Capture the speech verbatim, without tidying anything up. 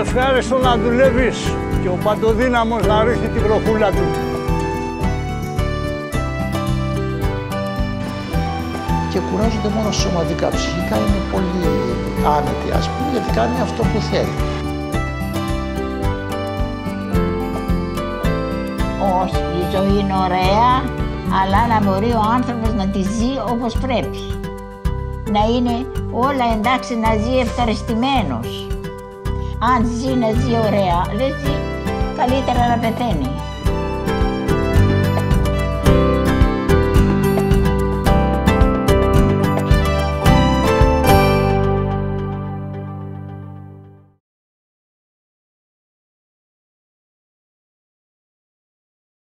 ευχάριστο να δουλεύεις και ο παντοδύναμος να ρίχνει την βροχούλα του. Και κουράζονται μόνο σωματικά, ψυχικά είναι πολύ άνετη, ας πούμε, γιατί κάνει αυτό που θέλει. Όχι, η ζωή είναι ωραία, αλλά να μπορεί ο άνθρωπος να τη ζει όπως πρέπει. Να είναι όλα εντάξει, να ζει ευχαριστημένος. Αν ζει, να ζει ωραία, δεν ζει, καλύτερα να πεθαίνει.